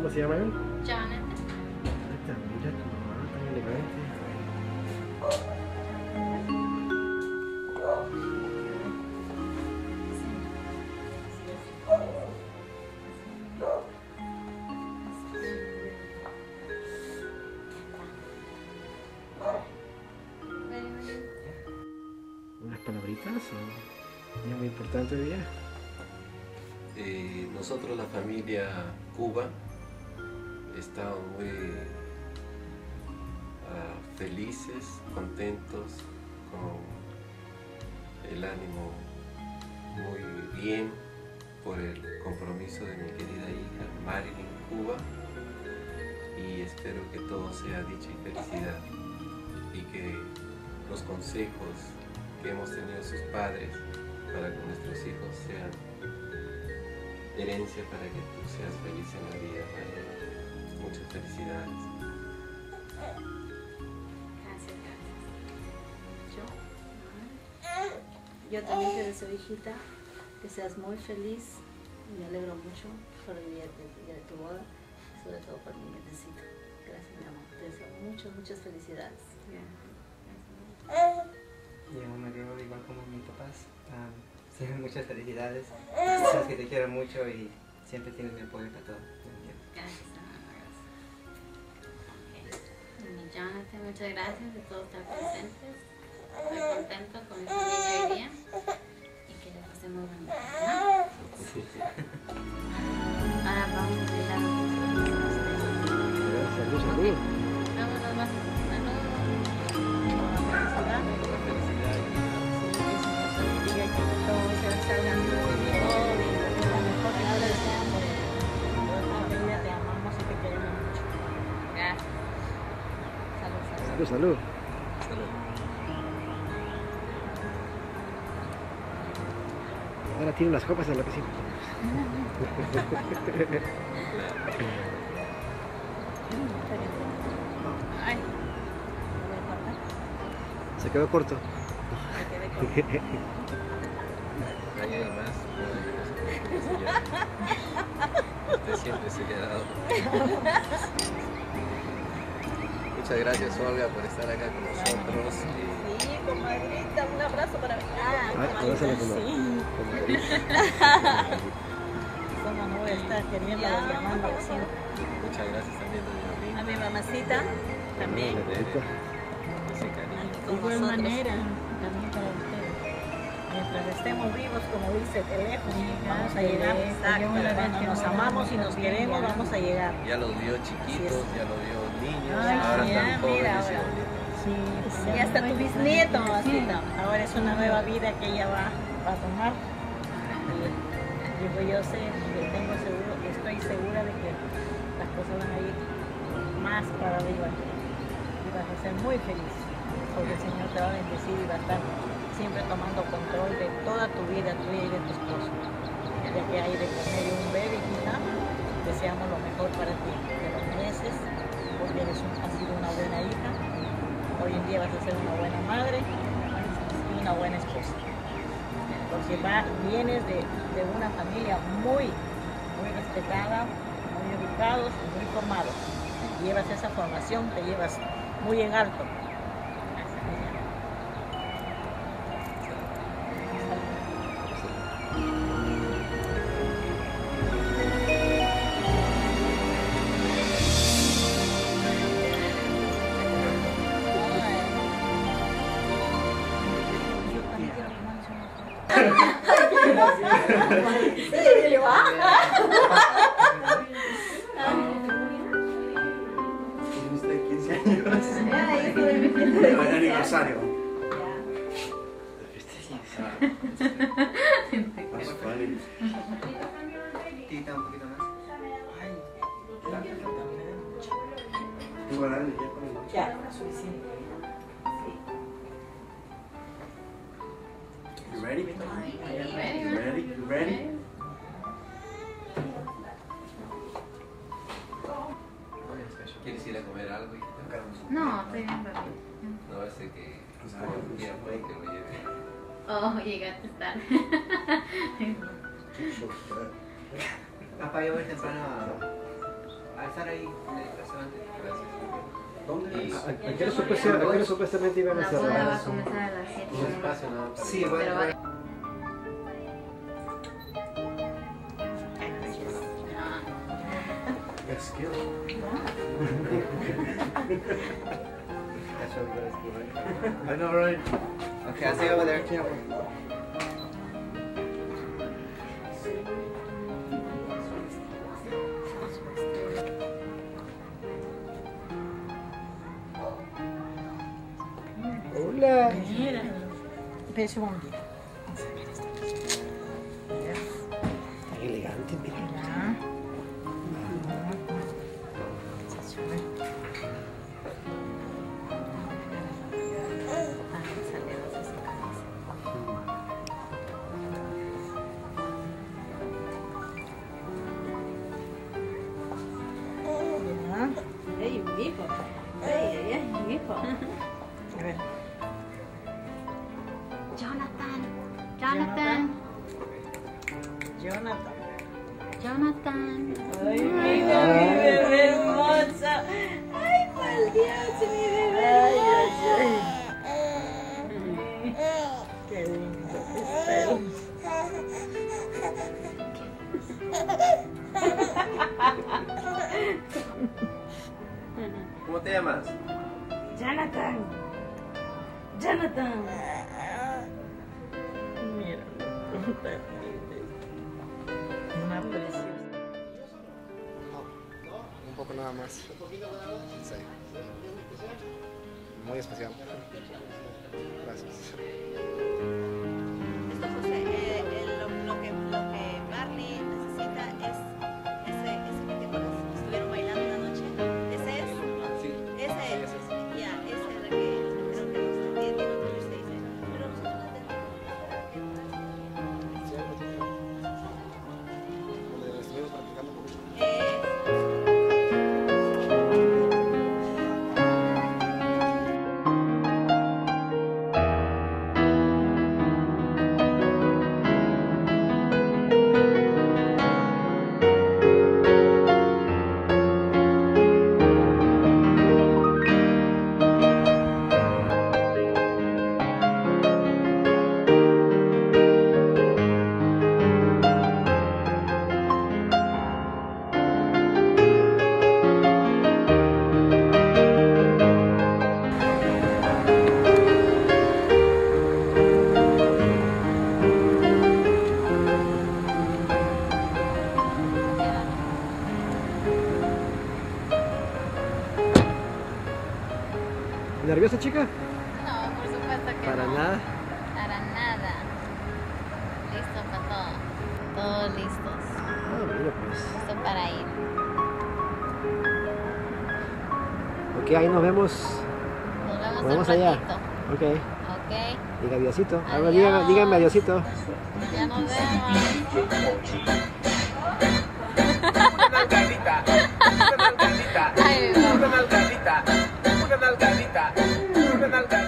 ¿Cómo se llama él? Jonathan. Mira tu mamá, tan elegante. ¿Unas palabritas o día muy importante hoy día? Nosotros, la familia Cuba, estamos muy felices, contentos, con el ánimo muy bien por el compromiso de mi querida hija Marilyn Cuba, y espero que todo sea dicha y felicidad y que los consejos que hemos tenido sus padres para con nuestros hijos sean herencia para que tú seas feliz en la vida, Marilyn. Muchas felicidades. Gracias, gracias. Yo también te deseo, hijita, que seas muy feliz y me alegro mucho por el día de tu boda, sobre todo por mi necesito. Gracias, mi amor. Te deseo muchas felicidades. Yo me alegro igual como mis papás. Muchas felicidades. Sabes que te quiero mucho y siempre tienes mi apoyo para todo. Gracias, hermano. Jonathan, muchas gracias de todos estar presentes. Estoy contento con este día hoy día y que le pasemos bonito, ¿no? Ahora vamos a bailar. Salud, salud. Vámonos más. Salud, salud. Ahora tiene unas copas en la piscina. Ay, Se quedó corto. Ahí hay más. Usted siempre se le ha dado. Muchas gracias, Olga, por estar acá con nosotros. Sí, comadrita, un abrazo para mí. Abrázale con ¿Cómo no voy a estar queriendo llamando siempre? Muchas gracias también, doña Rita. A mi mamacita también. Ese cariño. De igual manera, también para ustedes. Mientras estemos vivos, como dice el teléfono, vamos a llegar. Cuando nos amamos y nos queremos, vamos a llegar. Ya los vio chiquitos, ya los vio niños, Ay, ahora sí, están jóvenes mira, y ahora. bonitos. Sí, ya está tu bisnieto, mamacita. Ahora es una nueva vida que ella va a tomar. Y pues yo sé, estoy segura de que las cosas van a ir más para arriba. Y vas a ser muy feliz, porque el Señor te va a bendecir y va a estar siempre tomando control de toda tu vida, tuya y de tu esposo. Ya que hay de por medio un bebé, hijita, deseamos lo mejor para ti, que lo mereces, porque has sido una buena hija. Hoy en día vas a ser una buena madre y una buena esposa. Porque vienes de una familia muy respetada, muy educados y muy formados. Llevas esa formación, te llevas muy en alto. Tiene 15 años. El aniversario. Más funny. Quita un poquito más. Igual, ya con el... Ya, suficiente. You ready? You ready? You ready? ¿Quieres ir a comer algo? No, estoy bien, papi. No, ese que un día puede que lo lleve. Oh, llegaste tarde. Papá, yo voy temprano a estar ahí en el restaurante. Gracias. ¿Dónde? ¿A qué hora supuestamente iban a La boda va a cerrar? comenzar a las 7. Un espacio nada más. Sí, bueno. Pero va- That's good. That's what we gotta do, right? I know, right? Okay, I'll see you over there. Hola. Mira, pese un día. Tan elegante, mira. Ya. Ey, un hijo. Ey, un hijo. A ver. Jonathan. Jonathan. Jonathan. Jonathan. Ay, mi hija, mi bebé hermosa. Ay, mal Dios, mi bebé. Ay, ay, ay. Qué lindo que está. ¿Cómo te llamas? Jonathan. Jonathan. Mira, una preciosa. Un poco nada más. Sí. Muy especial. Gracias. Esto, José, lo que Marley necesita es ese que te acuerdas, estuvieron bailando una noche. ¿Ese es? Sí. Ese es. Ya, ese de que creo que nos está viendo, que usted dice. Pero nosotros no tenemos. Sí, algo así. Donde estuvimos practicando un poquito. ¿Nerviosa, chica? No, por supuesto que Para no. nada. Para nada. Listo para todo. Todos listos. Ah, mira pues. Listo para ir. Ok, ahí nos vemos. Nos vemos Vamos al allá. ratito. Ok. Ok. Diga adiosito. Ahora Adiós. dígame adiosito. Ya nos vemos. Ay, mi mamá. Una nalgadita,